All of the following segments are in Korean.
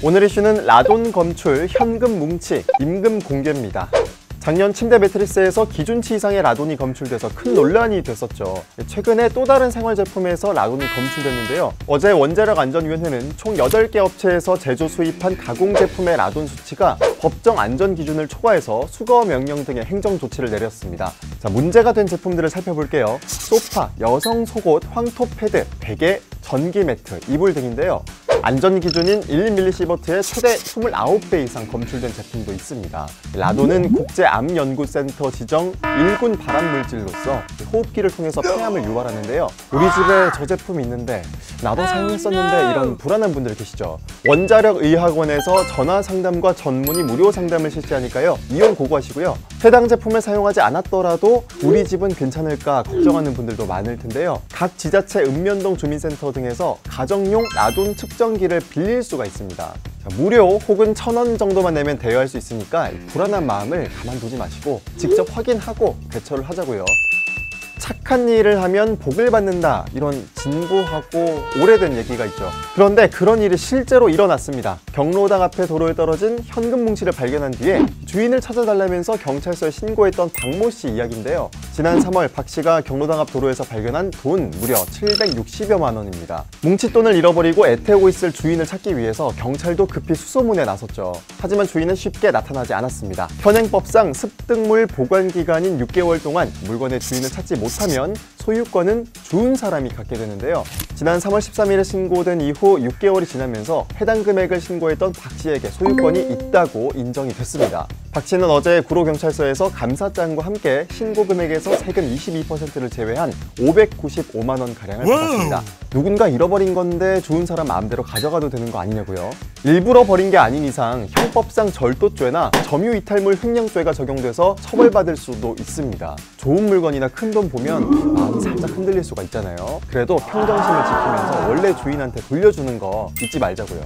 오늘 이슈는 라돈 검출, 현금 뭉치, 임금 공개입니다. 작년 침대 매트리스에서 기준치 이상의 라돈이 검출돼서 큰 논란이 됐었죠. 최근에 또 다른 생활제품에서 라돈이 검출됐는데요. 어제 원자력안전위원회는 총 8개 업체에서 제조 수입한 가공제품의 라돈 수치가 법정 안전 기준을 초과해서 수거 명령 등의 행정 조치를 내렸습니다. 자, 문제가 된 제품들을 살펴볼게요. 소파, 여성 속옷, 황토 패드, 베개, 전기 매트, 이불 등인데요. 안전기준인 1mS의 최대 29배 이상 검출된 제품도 있습니다. 라돈은 국제암연구센터 지정 1군 발암물질로서 호흡기를 통해서 폐암을 유발하는데요. 우리 집에 저 제품이 있는데 나도 사용했었는데 이런 불안한 분들 계시죠. 원자력의학원에서 전화상담과 전문의 무료 상담을 실시하니까요. 이용 고고하시고요. 해당 제품을 사용하지 않았더라도 우리 집은 괜찮을까 걱정하는 분들도 많을 텐데요. 각 지자체 읍면동 주민센터 등에서 가정용 라돈 측정기를 빌릴 수가 있습니다. 자, 무료 혹은 1,000원 정도만 내면 대여할 수 있으니까 불안한 마음을 가만두지 마시고 직접 확인하고 대처를 하자고요. 착한 일을 하면 복을 받는다, 이런 진부하고 오래된 얘기가 있죠. 그런데 그런 일이 실제로 일어났습니다. 경로당 앞에 도로에 떨어진 현금 뭉치를 발견한 뒤에 주인을 찾아달라면서 경찰서에 신고했던 박모 씨 이야기인데요. 지난 3월 박 씨가 경로당 앞 도로에서 발견한 돈 무려 760여만 원입니다. 뭉칫돈을 잃어버리고 애태우고 있을 주인을 찾기 위해서 경찰도 급히 수소문에 나섰죠. 하지만 주인은 쉽게 나타나지 않았습니다. 현행법상 습득물 보관 기간인 6개월 동안 물건의 주인을 찾지 못하면 소유권은 주운 사람이 갖게 되는데요. 지난 3월 13일에 신고된 이후 6개월이 지나면서 해당 금액을 신고했던 박 씨에게 소유권이 있다고 인정이 됐습니다. 박 씨는 어제 구로경찰서에서 감사장과 함께 신고 금액에서 세금 22%를 제외한 595만 원 가량을 받았습니다. 누군가 잃어버린 건데 주운 사람 마음대로 가져가도 되는 거 아니냐고요. 일부러 버린 게 아닌 이상 형법상 절도죄나 점유이탈물 횡령죄가 적용돼서 처벌받을 수도 있습니다. 좋은 물건이나 큰 돈 보면 마음이 살짝 흔들릴 수가 있잖아요. 그래도 평정심을 지키면서 원래 주인한테 돌려주는 거 잊지 말자고요.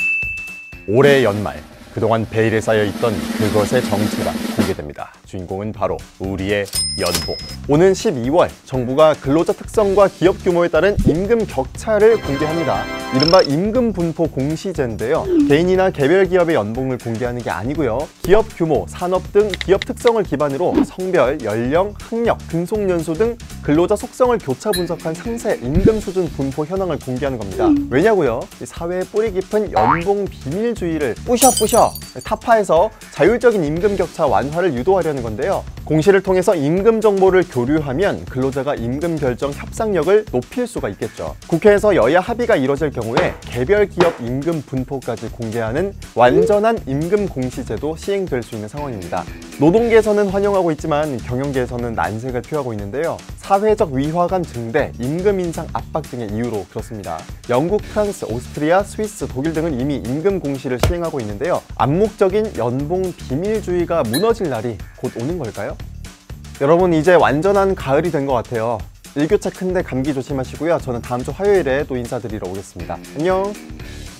올해 연말, 그동안 베일에 쌓여있던 그것의 정체가 공개됩니다. 주인공은 바로 우리의 연봉. 오는 12월 정부가 근로자 특성과 기업 규모에 따른 임금 격차를 공개합니다. 이른바 임금 분포 공시제인데요. 개인이나 개별 기업의 연봉을 공개하는 게 아니고요. 기업 규모, 산업 등 기업 특성을 기반으로 성별, 연령, 학력, 근속 연수 등 근로자 속성을 교차 분석한 상세 임금 수준 분포 현황을 공개하는 겁니다. 왜냐고요? 사회의 뿌리 깊은 연봉 비밀주의를 부셔 타파해서 자율적인 임금 격차 완화를 유도하려는 건데요. 공시를 통해서 임금 정보를 교류하면 근로자가 임금 결정 협상력을 높일 수가 있겠죠. 국회에서 여야 합의가 이뤄질 경우에 개별 기업 임금 분포까지 공개하는 완전한 임금 공시제도 시행될 수 있는 상황입니다. 노동계에서는 환영하고 있지만 경영계에서는 난색을 표하고 있는데요. 사회적 위화감 증대, 임금 인상 압박 등의 이유로 그렇습니다. 영국, 프랑스, 오스트리아, 스위스, 독일 등은 이미 임금 공시를 시행하고 있는데요. 암묵적인 연봉 비밀주의가 무너질 날이 곧 오는 걸까요? 여러분, 이제 완전한 가을이 된 것 같아요. 일교차 큰데 감기 조심하시고요. 저는 다음 주 화요일에 또 인사드리러 오겠습니다. 안녕!